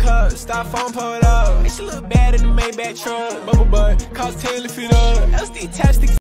club, stop phone, pull it up. And she look bad in the Maybach truck. Bubble butt, cost 10 if it up. LSD attached to